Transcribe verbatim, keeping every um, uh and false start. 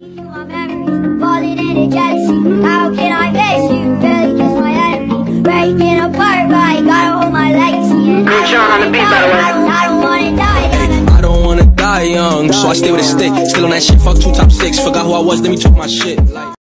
My memories falling into jealousy. How can I miss you? Really just my enemy. Breaking apart, but I gotta hold my legacy. And I don't wanna die, I don't, I don't wanna die. I don't wanna die young, so I stay with a stick. Still on that shit, fuck two top six. Forgot who I was, then we took my shit.